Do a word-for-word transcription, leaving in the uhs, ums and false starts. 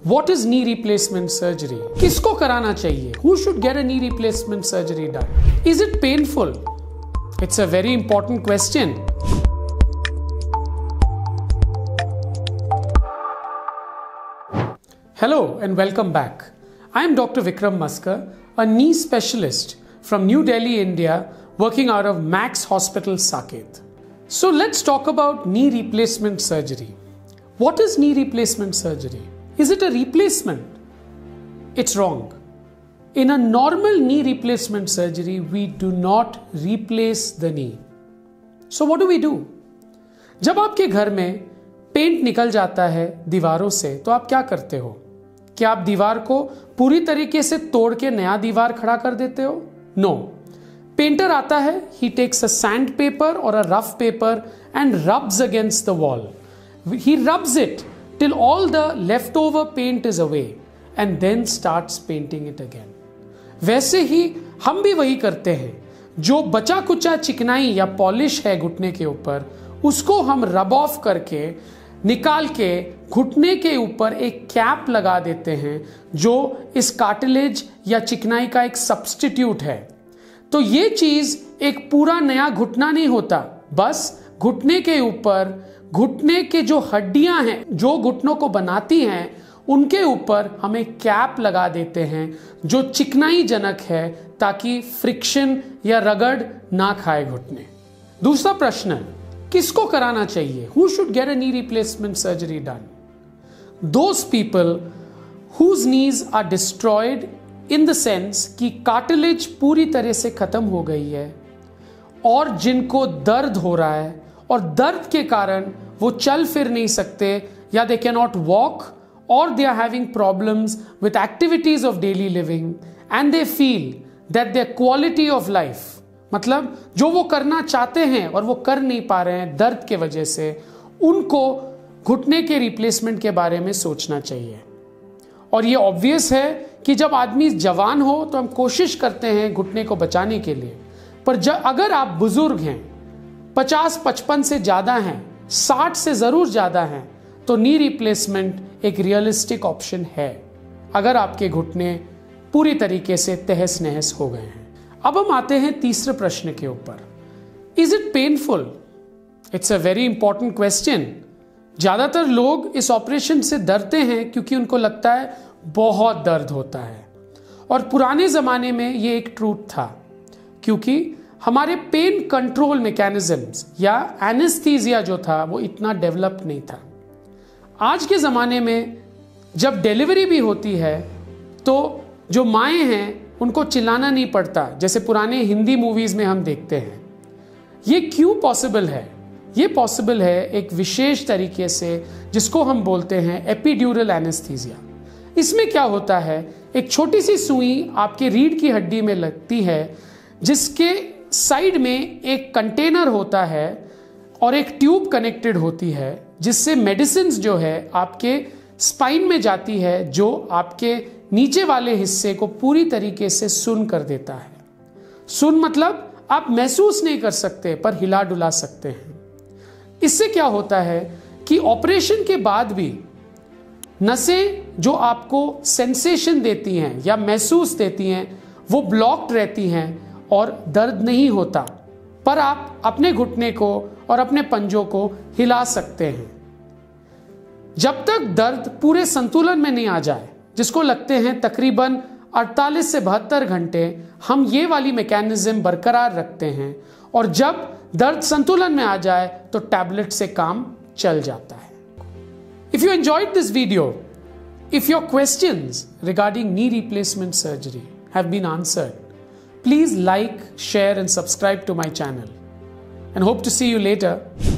What is knee replacement surgery? किसको कराना चाहिए? Who should get a knee replacement surgery done? Is it painful? It's a very important question. Hello and welcome back. I am Doctor Vikram Maskar, a knee specialist from New Delhi, India, working out of Max Hospital, Saket. So let's talk about knee replacement surgery. What is knee replacement surgery? Is it a replacement? It's wrong. In a normal knee replacement surgery, we do not replace the knee. So what do we do? जब आपके घर में paint निकल जाता है दीवारों से, तो आप क्या करते हो? क्या आप दीवार को पूरी तरीके से तोड़ के नया दीवार खड़ा कर देते हो? No. पेंटर आता है, he takes a sandpaper or a rough paper and rubs against the wall. He rubs it till all the leftover paint is away and then starts painting it again. वैसे ही हम भी वही करते हैं. जो बचा कुचा चिकनाई या पॉलिश है घुटने के ऊपर, उसको हम रब ऑफ करके निकाल के घुटने के ऊपर एक कैप लगा देते हैं जो इस कार्टिलेज या चिकनाई का एक सब्स्टिट्यूट है. तो ये चीज एक पूरा नया घुटना नहीं होता, बस घुटने के ऊपर घुटने के जो हड्डियां हैं जो घुटनों को बनाती हैं उनके ऊपर हम एक कैप लगा देते हैं जो चिकनाई जनक है, ताकि फ्रिक्शन या रगड़ ना खाए घुटने. दूसरा प्रश्न, किसको कराना चाहिए? Who should get a knee replacement surgery done? Those people whose knees are destroyed in the sense कि कार्टिलेज पूरी तरह से खत्म हो गई है और जिनको दर्द हो रहा है और दर्द के कारण वो चल फिर नहीं सकते, या दे कैन नॉट वॉक और they are having problems with activities of daily living and they feel that their quality of life, मतलब जो वो करना चाहते हैं और वो कर नहीं पा रहे हैं दर्द के वजह से, उनको घुटने के रिप्लेसमेंट के बारे में सोचना चाहिए. और ये ऑब्वियस है कि जब आदमी जवान हो तो हम कोशिश करते हैं घुटने को बचाने के लिए, पर जब अगर आप बुजुर्ग हैं, पचास पचपन से ज़्यादा हैं, साठ से ज़रूर ज़्यादा हैं, तो नी रिप्लेसमेंट एक रियलिस्टिक ऑप्शन है अगर आपके घुटने पूरी तरीके से तहस नहस हो गए हैं. अब हम आते हैं तीसरे प्रश्न के ऊपर. Is it painful? It's a very important question. ज़्यादातर लोग इस ऑपरेशन से डरते हैं क्योंकि उनको लगता है बहुत दर्द होता है, और पुराने ज़माने में ये एक ट्रूथ था क्योंकि हमारे पेन कंट्रोल मैकेनिज्म्स या एनेस्थीसिया जो था वो इतना डेवलप नहीं था. आज के ज़माने में जब डिलीवरी भी होती है तो जो माएँ हैं उनको चिल्लाना नहीं पड़ता, जैसे पुराने हिंदी मूवीज़ में हम देखते हैं. ये क्यों पॉसिबल है? ये पॉसिबल है एक विशेष तरीके से जिसको हम बोलते हैं एपिड्यूरल एनेस्थीसिया. इसमें क्या होता है, एक छोटी सी सुई आपके रीढ़ की हड्डी में लगती है जिसके साइड में एक कंटेनर होता है और एक ट्यूब कनेक्टेड होती है जिससे मेडिसिन्स जो है आपके स्पाइन में जाती है, जो आपके नीचे वाले हिस्से को पूरी तरीके से सुन्न कर देता है. सुन्न मतलब आप महसूस नहीं कर सकते पर हिला डुला सकते हैं. इससे क्या होता है कि ऑपरेशन के बाद भी नसें जो आपको सेंसेशन देती हैं या महसूस देती हैं वो ब्लॉक्ड रहती हैं और दर्द नहीं होता, पर आप अपने घुटने को और अपने पंजों को हिला सकते हैं. जब तक दर्द पूरे संतुलन में नहीं आ जाए, जिसको लगते हैं तकरीबन अड़तालीस से बहत्तर घंटे, हम ये वाली मैकेनिज्म बरकरार रखते हैं, और जब दर्द संतुलन में आ जाए तो टैबलेट से काम चल जाता है. If you enjoyed this video, if your questions regarding knee replacement surgery have been answered, please like, share and subscribe to my channel, and hope to see you later.